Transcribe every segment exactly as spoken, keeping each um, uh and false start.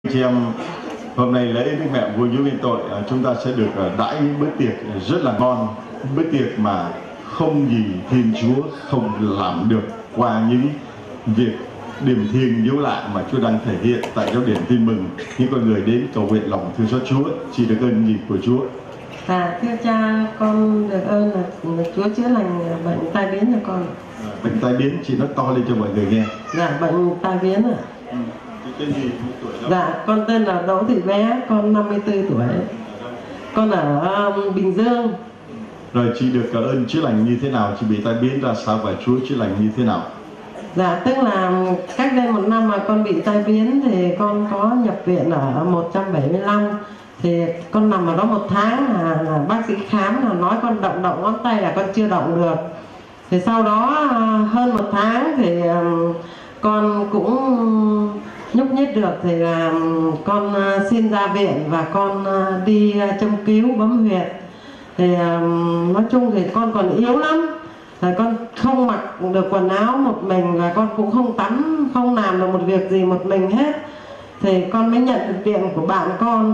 Chị em, hôm nay lễ Đức Mẹ Vua Chúa Nguyên Tội, chúng ta sẽ được đãi bữa tiệc rất là ngon, bữa tiệc mà không gì Thiên Chúa không làm được qua những việc điềm thiêng dấu lạ mà Chúa đang thể hiện tại giáo điển Tin Mừng. Những con người đến cầu nguyện lòng thương xót Chúa, chỉ được ơn gì của Chúa. À, thưa cha, con được ơn là Chúa chữa lành bệnh tai biến cho con. À, bệnh tai biến, chị nói to lên cho mọi người nghe. Dạ, bệnh tai biến ạ. Ừ. Chị tên gì, mấy tuổi đó? Dạ, con tên là Đỗ Thị Bé, con năm mươi tư tuổi. Con ở um, Bình Dương. Rồi chị được cảm ơn chữa lành như thế nào? Chị bị tai biến ra sao và Chúa chữa lành như thế nào? Dạ, tức là cách đây một năm mà con bị tai biến thì con có nhập viện ở một trăm bảy mươi lăm. Thì con nằm ở đó một tháng là, là bác sĩ khám là nói con động động ngón tay là con chưa động được. Thì sau đó hơn một tháng thì con cũng nhúc nhích được, thì là con xin ra viện và con đi châm cứu bấm huyệt. Thì nói chung thì con còn yếu lắm, là con không mặc được quần áo một mình và con cũng không tắm, không làm được một việc gì một mình hết. Thì con mới nhận được điện của bạn con.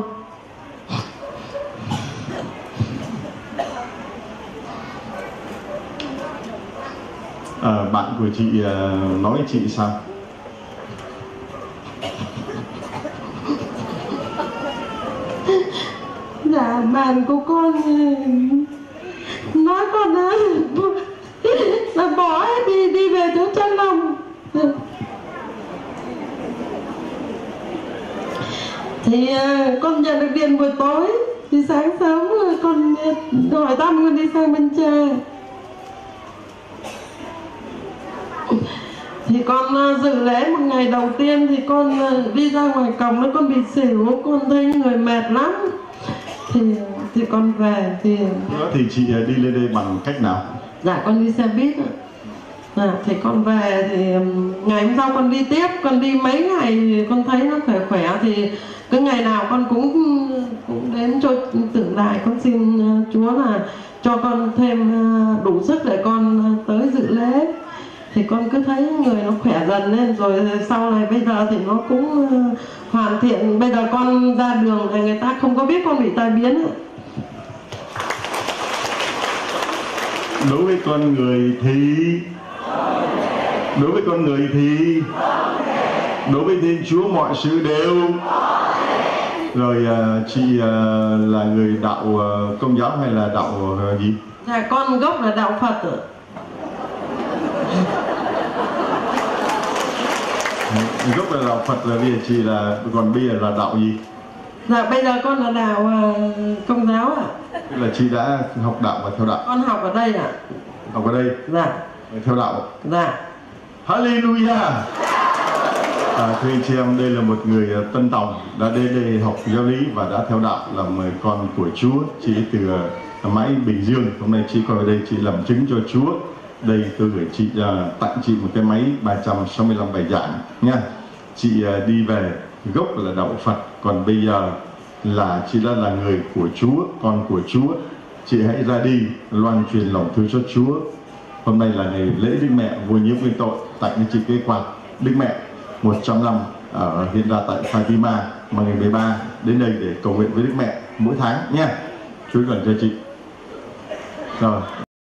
À, bạn của chị uh, nói chị sao? Dạ, bạn của con nói con đó là bỏ đi đi về chỗ Chân Long. Thì uh, con nhận được điện buổi tối, thì sáng sớm con hỏi thăm con đi sang bên Tre. Thì con dự lễ một ngày đầu tiên thì con đi ra ngoài cổng nó con bị xỉu, con thấy người mệt lắm. Thì thì con về thì thì chị đi lên đây bằng cách nào? Dạ, con đi xe buýt ạ. À, thì con về thì ngày hôm sau con đi tiếp, con đi mấy ngày thì con thấy nó khỏe khỏe, thì cứ ngày nào con cũng cũng đến cho tượng đài con xin Chúa là cho con thêm đủ sức để con tới dự lễ. Thì con cứ thấy người nó khỏe dần lên, rồi sau này bây giờ thì nó cũng hoàn thiện. Bây giờ con ra đường thì người ta không có biết con bị tai biến. Đối với con người thì Đối với con người thì đối với Thiên Chúa mọi sự đều. Rồi chị là người đạo Công giáo hay là đạo gì? Dạ, con gốc là đạo Phật ạ. Gốc là đạo Phật là vì chị là, còn bây giờ là đạo gì? Dạ, bây giờ con là đạo uh, Công giáo ạ. Tức là chị đã học đạo và theo đạo. Con học ở đây ạ. Học ở đây? Dạ. Theo đạo? Dạ. Hallelujah. À, thưa chị em, đây là một người Tân Tòng đã đến đây học giáo lý và đã theo đạo, làm con của Chúa. Chị từ mãi Bình Dương, hôm nay chị còn ở đây chị làm chứng cho Chúa. Đây tôi gửi chị, uh, tặng chị một cái máy ba trăm sáu mươi lăm bài giảng nha. Chị uh, đi về gốc là đạo Phật, còn bây giờ là chị đã là người của Chúa, con của Chúa. Chị hãy ra đi loan truyền lòng thương xót Chúa. Hôm nay là ngày lễ Đức Mẹ Vua Nhiễm Nguyên Tội, tặng cho chị cái quạt Đức Mẹ một trăm năm ở hiện ra tại Fatima mà ngày mười ba đến đây để cầu nguyện với Đức Mẹ mỗi tháng nha. Chúa gần cho chị. Rồi.